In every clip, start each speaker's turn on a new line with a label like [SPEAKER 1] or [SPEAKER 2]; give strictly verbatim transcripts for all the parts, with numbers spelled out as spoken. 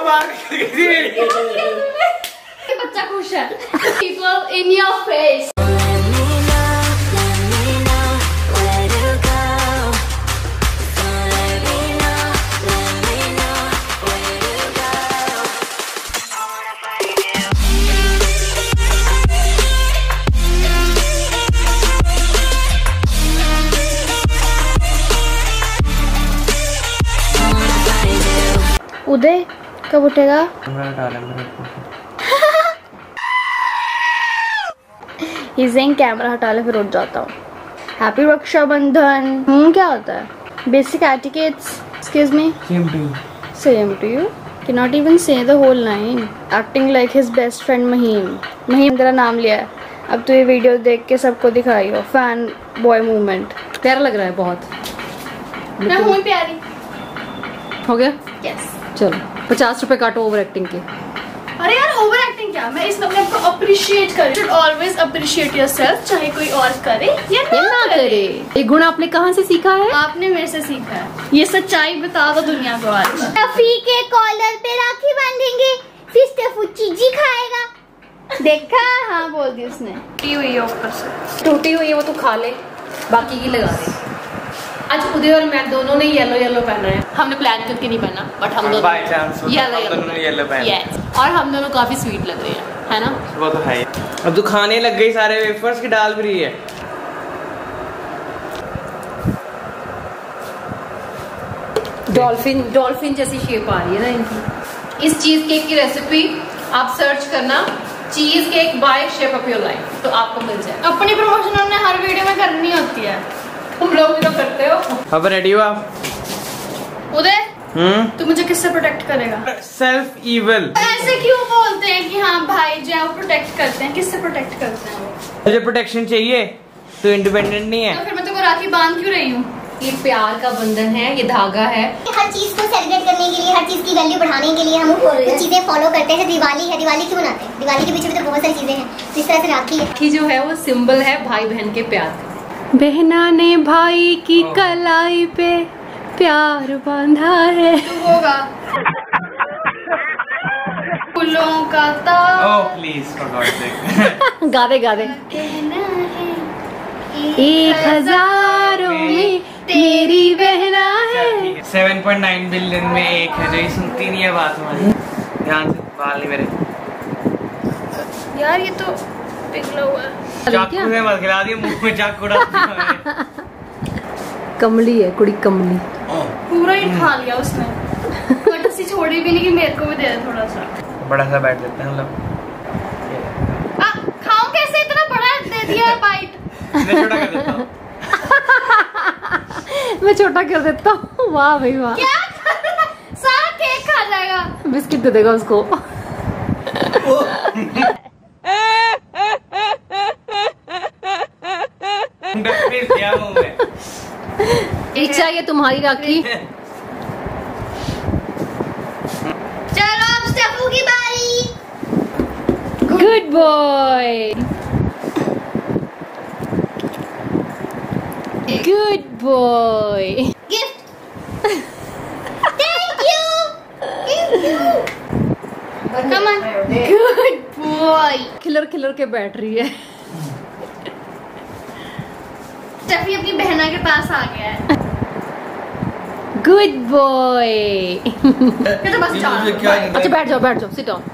[SPEAKER 1] बाहर निकल गई थी।
[SPEAKER 2] बच्चा खुश है। People in your face.
[SPEAKER 3] उदय कब उठेगा? कैमरा हटा ले फिर उठ जाता हूँ। हैप्पी रक्षाबंधन। हम्म क्या होता है? Basic etiquettes. Excuse me.
[SPEAKER 1] Same to you.
[SPEAKER 3] Same to you. Cannot even say the whole line. Acting like his best friend Mahim. Mahim तेरा नाम लिया है। अब तो ये वीडियो देख के सबको दिखाई हो। Fan boy movement.
[SPEAKER 2] प्यारा लग रहा है बहुत।
[SPEAKER 3] मैं हूँ प्यारी।
[SPEAKER 2] हो गया?
[SPEAKER 3] Yes.
[SPEAKER 2] चलो पचास रुपए काटो ओवर एक्टिंग के।
[SPEAKER 3] अरे यार ओवर एक्टिंग क्या, मैं इस अपने आप को अप्रिशिएट कर रही हूँ। ऑलवेज अप्रिशिएट योरसेल्फ, चाहे कोई और करे या ना, ना करे। करे।
[SPEAKER 2] ये गुण आपने कहाँ से सीखा है?
[SPEAKER 3] आपने मेरे से सीखा है। ये सच्चाई बता दो दुनिया को आज।
[SPEAKER 4] टफी के कॉलर पे राखी बांधेंगे, फिर स्टेफू चीजी खाएगा।
[SPEAKER 3] देखा? हाँ बोल दी उसने। टूटी हुई है ऊपर से।
[SPEAKER 2] टूटी हुई है वो तो खा ले, बाकी की लगा दे। आज उदय और मैं दोनों ने येलो येलो पहना है। हमने प्लान करके नहीं पहना, बट हम दोनों
[SPEAKER 1] बाय चांस
[SPEAKER 2] येलो
[SPEAKER 1] येलो पहना।
[SPEAKER 2] यस, और हम दोनों काफी स्वीट लग रहे हैं, है ना?
[SPEAKER 1] वो तो है। अब तो खाने लग गई सारे वेफर्स की डाल भी रही है।
[SPEAKER 2] डॉल्फिन डॉल्फिन जैसी शेप आ रही है ना इनकी। इस चीज केक की रेसिपी आप सर्च करना, cheesecake by shape of your life, तो आपको मिल जाए।
[SPEAKER 3] अपनी प्रमोशन हमने हर वीडियो में करनी होती है, तुम लोग भी तो करते हो।
[SPEAKER 1] अब रेडी हो आप?
[SPEAKER 3] उदय
[SPEAKER 1] हम्म
[SPEAKER 3] तू मुझे किससे प्रोटेक्ट करेगा?
[SPEAKER 1] Self evil.
[SPEAKER 3] ऐसे क्यों बोलते हैं कि हाँ भाई जो है वो प्रोटेक्ट करते हैं? किससे प्रोटेक्ट करते हैं वो?
[SPEAKER 1] मुझे प्रोटेक्शन चाहिए, तो इंडिपेंडेंट नहीं है।
[SPEAKER 3] तो फिर मैं तुमको राखी बांध क्यों रही हूँ?
[SPEAKER 2] ये प्यार का बंधन है, ये धागा है।
[SPEAKER 4] हर चीज को सेलिब्रेट करने के लिए, हर चीज की वैल्यू बढ़ाने के लिए हम कुछ चीजें फॉलो करते हैं। दिवाली है, दिवाली क्यों मनाते हैं? दिवाली के पीछे भी तो बहुत सारी चीजें हैं। जिस तरह से राखी है,
[SPEAKER 2] राखी जो है वो सिंबल है भाई बहन के प्यार का। बहना ने भाई की कलाई पे प्यार बांधा है।
[SPEAKER 3] होगा फूलों का तार।
[SPEAKER 1] Oh please for God sake.
[SPEAKER 2] गा दे गा दे। एक हजारों में तेरी बहना है।
[SPEAKER 1] सेवन पॉइंट नाइन बिलियन में एक है जो ये सुनती नहीं है बात हमारी। ध्यान से बाल नहीं मेरे।
[SPEAKER 3] यार ये तो पिघला हुआ है।
[SPEAKER 1] चाकू से मत खिला दिया, मुंह में चाकू डाल।
[SPEAKER 2] कमली है कुड़ी, कमली।
[SPEAKER 3] पूरा ही खा लिया उसने। कटसी छोड़ी भी नहीं कि मेरे को भी दे दे थोड़ा सा।
[SPEAKER 1] बड़ा सा बैठ देते हैं हम लोग।
[SPEAKER 3] खाऊं कैसे? इतना बड़ा दे दिया बाइट।
[SPEAKER 1] मैं छोटा कर देता हूँ।
[SPEAKER 2] मैं छोटा कर देता हूँ। वाह भाई वाह।
[SPEAKER 3] क्या? सारा केक खा जाएगा।
[SPEAKER 2] बिस्किट दे देगा उसको।
[SPEAKER 1] क्या मुंह में?
[SPEAKER 2] इच्छा ये तुम्हारी राखी।
[SPEAKER 4] चलो अब स्टेफू की बारी।
[SPEAKER 2] Good boy, good boy.
[SPEAKER 4] Gift. Thank you, thank you.
[SPEAKER 3] Come on, good boy.
[SPEAKER 2] खिलर खिलर के बैठ रही है।
[SPEAKER 3] स्टेफी अपनी बहना के पास आ गया है।
[SPEAKER 2] Good boy.
[SPEAKER 3] तो बस
[SPEAKER 2] अच्छा बैठ जाओ, बैठ जाओ, सिट डाउन।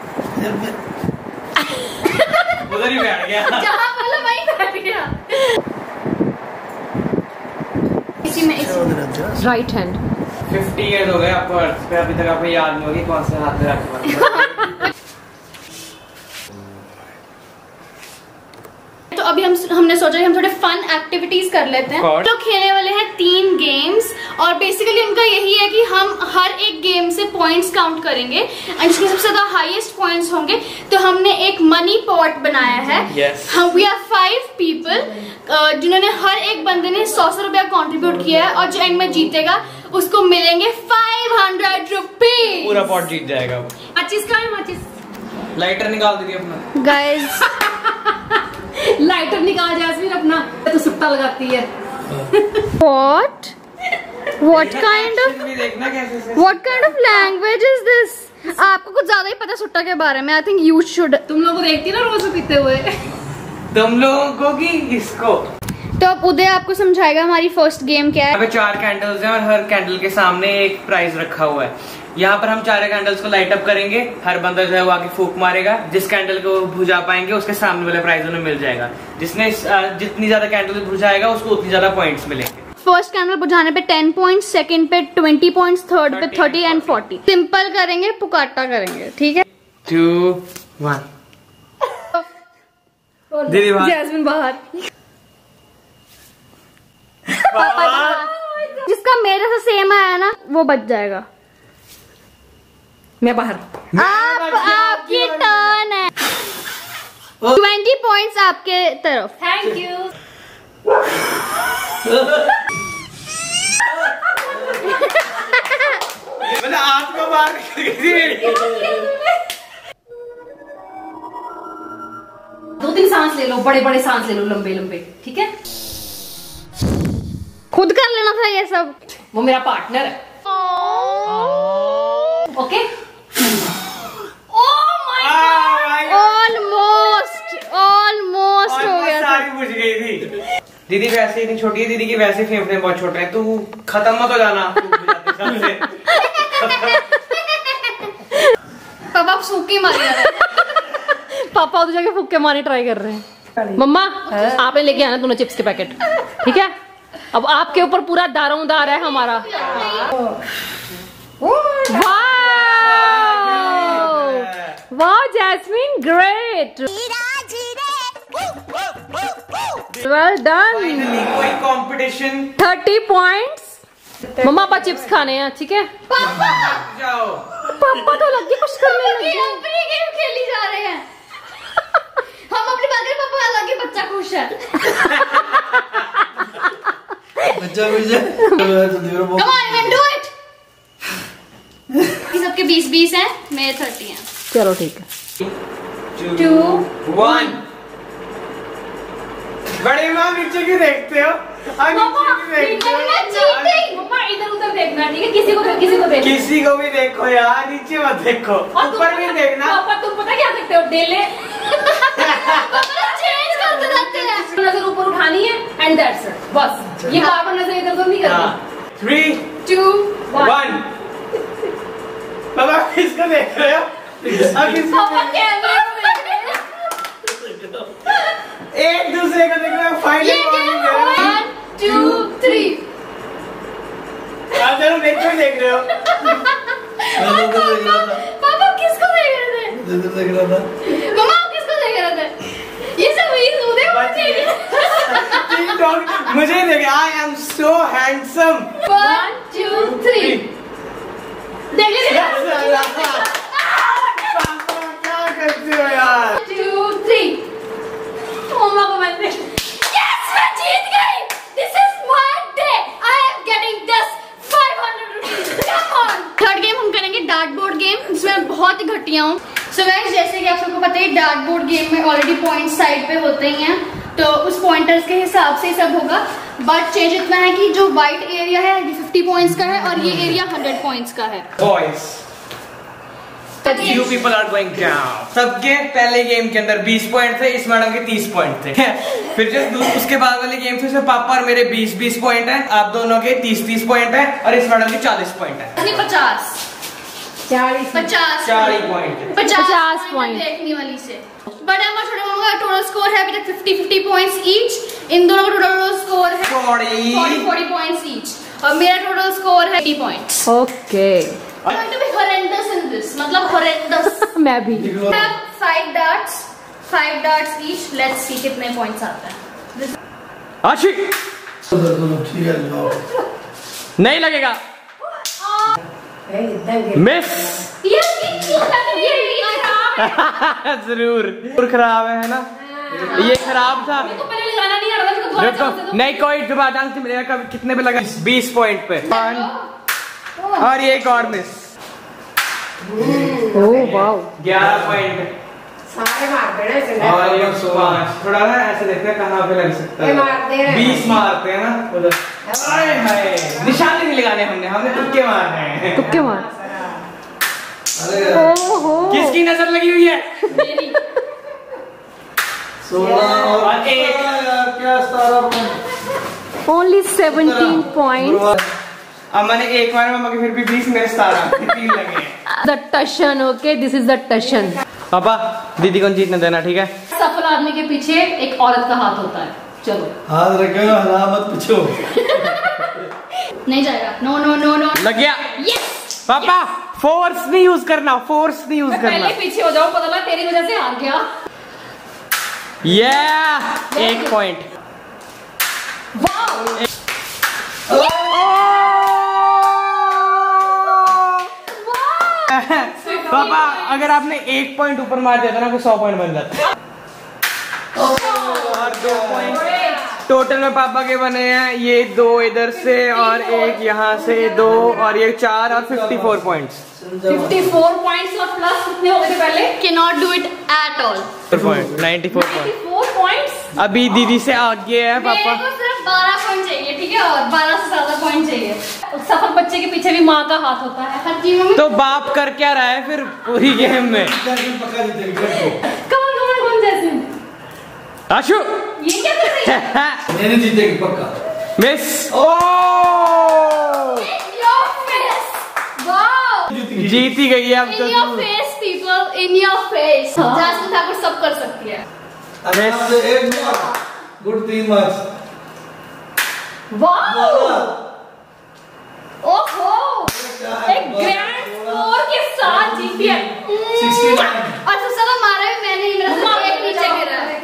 [SPEAKER 1] उधर ही बैठ गया।
[SPEAKER 3] जहाँ बोला वहीं बैठ गया। इसी में इसी
[SPEAKER 2] राइट हैंड।
[SPEAKER 1] फिफ्टी इयर्स हो गए आपको अर्थ पे, अभी तक आपको याद नहीं होगी कौन से हाथ में रखा।
[SPEAKER 3] तो अभी हम हमने सोचा कि हम थोड़े फन एक्टिविटीज कर लेते हैं।
[SPEAKER 1] तो
[SPEAKER 3] खेलने वाले हैं तीन गेम्स और बेसिकली उनका यही है कि हम हर एक गेम से पॉइंट्स काउंट करेंगे और जिसके सबसे ज्यादा हाईएस्ट पॉइंट्स होंगे तो हमने एक मनी पॉट बनाया है।
[SPEAKER 1] yes.
[SPEAKER 3] हम वी आर फाइव पीपल जिन्होंने हर एक बंदे ने सौ सौ रुपया कॉन्ट्रीब्यूट किया है और जो एंड में जीतेगा उसको मिलेंगे फाइव हंड्रेड रुपीज।
[SPEAKER 1] पूरा पॉट जीत जाएगा वो।
[SPEAKER 3] पच्चीस का है पच्चीस।
[SPEAKER 1] लाइटर निकाल दीजिए अपना।
[SPEAKER 3] गाइस
[SPEAKER 2] लाइटर निकाल जैस्मीन अपना, तो सुट्टा लगाती है।
[SPEAKER 3] What? What kind of
[SPEAKER 1] देखना कैसे से।
[SPEAKER 3] What kind of language is this? आपको कुछ ज्यादा ही पता सुट्टा के बारे में। I think you should.
[SPEAKER 2] तुम लोगों को देखती ना रोज पीते हुए।
[SPEAKER 1] तुम लोगों को कि इसको?
[SPEAKER 3] तो अब उदय आपको समझाएगा हमारी फर्स्ट गेम क्या है।
[SPEAKER 1] यहाँ पे चार कैंडल्स हैं और हर कैंडल के सामने एक प्राइज रखा हुआ है। यहाँ पर हम चार कैंडल्स को लाइट अप करेंगे, हर बंदा जो है वो आके फूंक मारेगा, जिस कैंडल को बुझा पाएंगे उसके सामने वाले प्राइज उन्हें मिल जाएगा। जिसने जितनी ज्यादा कैंडल बुझाएगा उसको उतनी ज्यादा पॉइंट्स मिलेंगे।
[SPEAKER 3] फर्स्ट कैंडल बुझाने पे टेन पॉइंट्स, सेकंड पे ट्वेंटी पॉइंट्स, थर्ड पे थर्टी एंड फोर्टी। सिंपल करेंगे, पुकाटा करेंगे, ठीक है।
[SPEAKER 1] Two one. दीदी बाहर।
[SPEAKER 2] जैस्मिन बाहर।
[SPEAKER 3] जिसका मेरे से सेम आया ना वो बच जाएगा।
[SPEAKER 2] मैं बाहर।
[SPEAKER 3] आप आपकी टर्न है। ट्वेंटी पॉइंट्स आपके तरफ।
[SPEAKER 2] Thank you.
[SPEAKER 1] मतलब आपको बाहर
[SPEAKER 2] दो तीन सांस ले लो, बड़े बड़े सांस ले लो, लंबे लंबे, ठीक है।
[SPEAKER 3] खुद कर लेना था ये सब।
[SPEAKER 2] वो मेरा पार्टनर है। ओके।
[SPEAKER 3] ऑलमोस्ट ऑलमोस्ट हो गया था।
[SPEAKER 1] सारी बुझ गई थी। दीदी वैसे इतनी छोटी है, दीदी की वैसे फेफड़े बहुत छोटे हैं। तू खत्म मत हो जाना।
[SPEAKER 3] पापा आप सूखे मारे।
[SPEAKER 2] पापा उधर जाके फूक के मारे ट्राई कर रहे हैं। मम्मा आपने लेके आना दोनों चिप्स के पैकेट, ठीक है। अब आपके ऊपर पूरा दारोमदार है हमारा। वाह जैस्मिन, ग्रेट, वेल डन।
[SPEAKER 1] कोई कंपटीशन।
[SPEAKER 2] Thirty points. मम्मा पापा चिप्स खाने हैं, ठीक है।
[SPEAKER 3] पापा
[SPEAKER 1] जाओ।
[SPEAKER 2] पापा तो लगी कुछ करने लगे।
[SPEAKER 3] अपनी गेम खेली जा रहे हैं। हम अपनी बात करें, पापा अलग, बच्चा खुश है।
[SPEAKER 5] बच्चा खुश है।
[SPEAKER 3] Come on, you can do it. ये सबके बीस बीस हैं, मेरे थर्टी हैं।
[SPEAKER 2] चलो ठीक है।
[SPEAKER 1] Two one. बड़े माँ नीचे क्यों देखते हो?
[SPEAKER 2] पापा इधर उधर देखना, ठीक है। किसी को किसी को देखना।
[SPEAKER 1] किसी को भी देखो यार, नीचे मत देखो, ऊपर भी देखना।
[SPEAKER 2] पापा तुम पता क्या देखते हो? डेले
[SPEAKER 3] चेंज करते रहते हैं।
[SPEAKER 2] नजर ऊपर उठानी है एंड दैट्स इट, बस। ये बार बार नजर इधर उधर नहीं करनी।
[SPEAKER 1] Three
[SPEAKER 2] to
[SPEAKER 1] one. बाबा किसको देख रहे हो? अब किसको?
[SPEAKER 3] पापा कैमरे को देख रहे हैं।
[SPEAKER 1] एक दूसरे को देख रहे हो। फाइनल
[SPEAKER 3] ये क्या? One two three.
[SPEAKER 1] आप दोनों देख क्यों देख रहे हो?
[SPEAKER 3] पापा किसको देख रहे थे?
[SPEAKER 5] देख रहा था।
[SPEAKER 3] मम्मा आप किसको देख रहे थे? ये सब वीर उदय को देख रहे थे।
[SPEAKER 1] मुझे देखे। I am so handsome.
[SPEAKER 3] One two three. देख लीजिए।
[SPEAKER 1] क्या करते हो यार?
[SPEAKER 3] To three. मम्मा को मैंने यस मैं जीत गई। This is my day. I am getting this five hundred rupees. Come on. Third game हम करेंगे डार्ट बोर्ड गेम, जिसमें मैं बहुत ही घटिया हूँ। सो गाइस, जैसे कि आप सबको पता है डार्ट बोर्ड गेम में ऑलरेडी पॉइंट साइड पे होते ही हैं, तो उस पॉइंटर्स के हिसाब से ही सब होगा। बट चेंज इतना है कि जो व्हाइट एरिया है ये फिफ्टी पॉइंट्स का है और ये एरिया हंड्रेड पॉइंट्स का है।
[SPEAKER 1] Boys, You people are going down. सबके पहले गेम के अंदर बीस पॉइंट थे, इस मैडम के तीस पॉइंट थे। फिर जो उसके बाद वाले गेम थे उसमें पापा और मेरे बीस बीस पॉइंट हैं, आप दोनों के तीस तीस पॉइंट हैं और इस मैडम के चालीस पॉइंट हैं।
[SPEAKER 3] पचास
[SPEAKER 2] चालीस
[SPEAKER 3] पचास
[SPEAKER 1] चालीस पॉइंट
[SPEAKER 3] पचास
[SPEAKER 2] पॉइंट
[SPEAKER 3] देखने वाली से। बड़ा और छोटे मामू का टोटल स्कोर है अभी तक फिफ्टी फिफ्टी पॉइंट्स ईच। इन दोनों का टोटल स्कोर है फोर्टी फोर्टी पॉइंट्स ईच और मेरा टोटल स्कोर है eighty points.
[SPEAKER 2] Okay.
[SPEAKER 3] I'm going to be horrendous in this. मतलब horrendous.
[SPEAKER 2] मैं भी।
[SPEAKER 3] Have five darts, five darts each. Let's see कितने points आते हैं।
[SPEAKER 1] आशिक
[SPEAKER 5] ठीक है जाओ।
[SPEAKER 1] नहीं लगेगा। मिस।
[SPEAKER 3] ये ये ये खराब
[SPEAKER 1] जरूर जरूर खराब है ना, ये खराब था।
[SPEAKER 3] है। तो पहले लगाना नहीं आ रहा था, इसको दोबारा
[SPEAKER 1] रुको,
[SPEAKER 3] चांस दे दो।
[SPEAKER 1] नहीं कोई दोबारा चांस मिलेगा। कब कितने पे लगा? बीस पॉइंट पे। और ये एक और मिस।
[SPEAKER 2] Oh wow.
[SPEAKER 1] ग्यारह पॉइंट
[SPEAKER 6] सारे मार देना
[SPEAKER 1] और ये पाँच। थोड़ा ना ऐसे देखते हैं कहाँ पे लग सकता
[SPEAKER 6] ये मार दे
[SPEAKER 1] है।
[SPEAKER 6] रहे हैं।
[SPEAKER 1] बीस मारते हैं ना उधर। हाय हाय, निशान नहीं लगाने हमने, हमने तुक्के मारने हैं।
[SPEAKER 2] तुक्के मार।
[SPEAKER 5] अरे यार
[SPEAKER 2] ओहो
[SPEAKER 1] किसकी नजर लगी हुई है?
[SPEAKER 2] मेरी
[SPEAKER 5] सोलह और
[SPEAKER 1] एक।
[SPEAKER 5] यार क्या सतारह पॉइंट।
[SPEAKER 2] Only seventeen point.
[SPEAKER 1] अब मैंने एक मारा मम्मा के, फिर भी बीस, मेरे सतारह, तीन लगे हैं।
[SPEAKER 2] द टशन, ओके दिस इज द टशन।
[SPEAKER 1] पापा दीदी को जीतने देना, ठीक है?
[SPEAKER 2] सफल आदमी के पीछे एक औरत का हाथ होता है। चलो
[SPEAKER 5] हाथ रखेगा, हला मत पूछो।
[SPEAKER 3] नहीं जाएगा। No no no no.
[SPEAKER 1] लग गया।
[SPEAKER 3] यस
[SPEAKER 1] पापा फोर्स नहीं यूज करना, फोर्स नहीं यूज करना।
[SPEAKER 2] पहले पीछे हो जाओ, पता लगा तेरी वजह से हार गया।
[SPEAKER 1] Yeah! एक पॉइंट। पापा अगर आपने एक पॉइंट ऊपर मार दिया था ना, तो सौ पॉइंट बन जाता। और दो पॉइंट टोटल में पापा के बने हैं, ये दो इधर से और एक यहाँ से, दो और ये चार, और fifty four points.
[SPEAKER 2] Fifty four points और प्लस कितने हो गए थे पहले?
[SPEAKER 3] Cannot do it at all.
[SPEAKER 1] Point ninety four point.
[SPEAKER 2] Fifty four points.
[SPEAKER 1] अभी दीदी से आगे है
[SPEAKER 3] मेरे
[SPEAKER 1] पापा।
[SPEAKER 3] को सिर्फ बारह पॉइंट चाहिए, ठीक है? और बारह से ज्यादा पॉइंट चाहिए
[SPEAKER 2] सफल बच्चे के पीछे भी माँ का हाथ होता है।
[SPEAKER 3] हर चीज में।
[SPEAKER 1] तो बाप कर क्या रहा है फिर पूरी गेम में?
[SPEAKER 5] पक्का जीतेगी, देखो।
[SPEAKER 2] कौन कौन कौन जैसे
[SPEAKER 1] आशु
[SPEAKER 2] ये क्या कर रही है?
[SPEAKER 5] मैंने जीतेगी पक्का।
[SPEAKER 1] Miss. Oh
[SPEAKER 3] In your face. Wow.
[SPEAKER 1] जीत ही गई है अब
[SPEAKER 3] In your
[SPEAKER 1] तो।
[SPEAKER 3] face, people. In your face. Jasmine Thakur सब कर सकती है।
[SPEAKER 5] आराम से एक मार्क्स, गुड तीन मार्क्स।
[SPEAKER 2] वाह ओहो एक ग्रैंड स्कोर के साथ जीती है।
[SPEAKER 3] और सबसे ज्यादा मारा भी मैंने ही, मेरा सिर्फ एक नीचे गिरा है।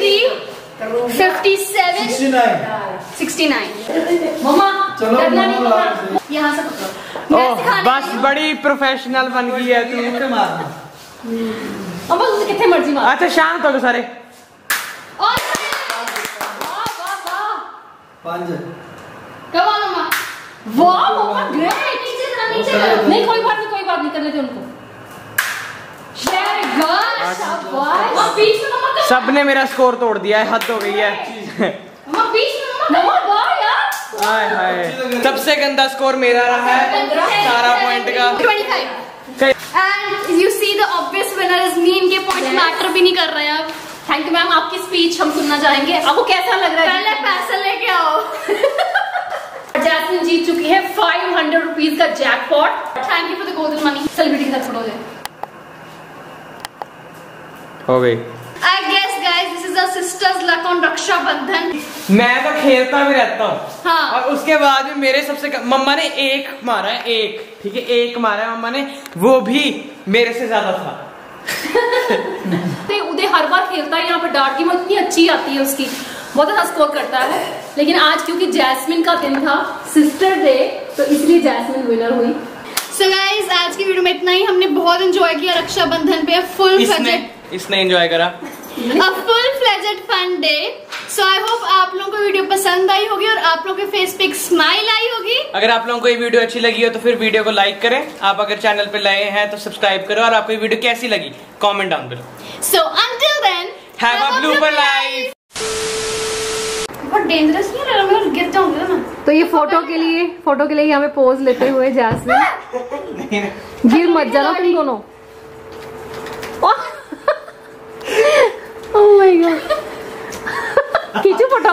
[SPEAKER 5] Sixty nine.
[SPEAKER 3] Sixty nine.
[SPEAKER 2] मम्मा
[SPEAKER 5] चलो
[SPEAKER 2] डरना नहीं
[SPEAKER 5] मम्मा,
[SPEAKER 2] मम्मा।
[SPEAKER 3] यहाँ से पकड़ो। मैं
[SPEAKER 1] ओह
[SPEAKER 3] सिखाने
[SPEAKER 1] बस
[SPEAKER 3] लगी हूँ।
[SPEAKER 1] बड़ी प्रोफेशनल बन गई है तू।
[SPEAKER 5] ऐसे मारना।
[SPEAKER 2] मम्मा तुझे कितने मर्जी मार।
[SPEAKER 1] अच्छा शांत हो गए सारे।
[SPEAKER 3] और
[SPEAKER 2] वाह वाह वाह
[SPEAKER 5] पांच।
[SPEAKER 3] कब आओ मम्मा?
[SPEAKER 2] वाह मम्मा ग्रेट।
[SPEAKER 3] नीचे जरा नीचे करो।
[SPEAKER 2] नहीं कोई बात नहीं कोई बात नहीं, कर लेते उनको। वेरी गुड शाबाश। और बीच में मम्मा का
[SPEAKER 1] सबने मेरा स्कोर तोड़ दिया है, हद हो गई है।
[SPEAKER 3] मम्मा बीच में मम्मा।
[SPEAKER 2] मम्मा वाह यार।
[SPEAKER 1] हाय हाय सबसे गंदा स्कोर मेरा रहा है, सतारह पॉइंट का।
[SPEAKER 3] पच्चीस। And you see the obvious winner is me. इनके पॉइंट मैटर भी नहीं कर रहे हैं अब।
[SPEAKER 2] थैंक यू मैम, आपकी स्पीच हम सुनना चाहेंगे। आपको कैसा लग रहा है?
[SPEAKER 3] पहले पैसे लेके आओ।
[SPEAKER 2] जैस्मिन जीत चुकी है फाइव हंड्रेड रुपीज का jackpot.
[SPEAKER 3] Thank you for the golden money.
[SPEAKER 2] Celebrity के साथ फोटो ले।
[SPEAKER 1] हो गई।
[SPEAKER 3] I guess guys this is a sisters luck on रक्षा बंधन।
[SPEAKER 1] मैं तो खेलता भी रहता हूँ।
[SPEAKER 3] हाँ।
[SPEAKER 1] और उसके बाद में मेरे सबसे क... मम्मा ने एक मारा है, एक ठीक है, एक मारा है मम्मा ने, वो भी मेरे से ज्यादा था।
[SPEAKER 2] उदय हर बार खेलता है यहाँ पर, डार्ट गेम इतनी अच्छी आती है उसकी, बहुत अच्छा स्कोर करता है। लेकिन आज क्योंकि जैस्मिन का दिन था, सिस्टर डे, तो इसलिए जैस्मिन विनर हुई।
[SPEAKER 3] So guys आज की वीडियो में इतना ही। हमने बहुत एंजॉय किया रक्षाबंधन पे। फुल
[SPEAKER 1] इसने इसने एंजॉय करा।
[SPEAKER 3] A full fledged fun day. So I hope आप लोगों को वीडियो पसंद आई होगी और आप लोगों के फेस पे एक स्माइल आई होगी।
[SPEAKER 1] अगर आप लोगों को ये वीडियो अच्छी लगी हो तो फिर वीडियो को लाइक करें। आप अगर चैनल पे नए हैं तो सब्सक्राइब करो, और आपको ये वीडियो कैसी लगी comment down below.
[SPEAKER 3] So until then
[SPEAKER 1] have a blooper life.
[SPEAKER 3] बहुत डेंजरस नहीं लग रहा, मैं गिर जाऊंगी ना।
[SPEAKER 2] तो ये फोटो के लिए फोटो के लिए यहाँ पे पोज लेते हुए जैस्मिन, गिर मत जाना तुम दोनों। ओह माय गॉड, खींचो photo.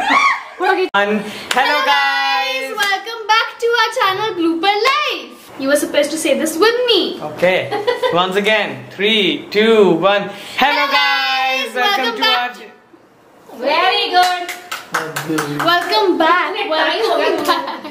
[SPEAKER 1] Hello guys,
[SPEAKER 3] Welcome back to our channel Blooper Life. You were supposed to say this with me.
[SPEAKER 1] okay once again three two one hello guys, welcome to our
[SPEAKER 2] very good.
[SPEAKER 3] Welcome back. Welcome back.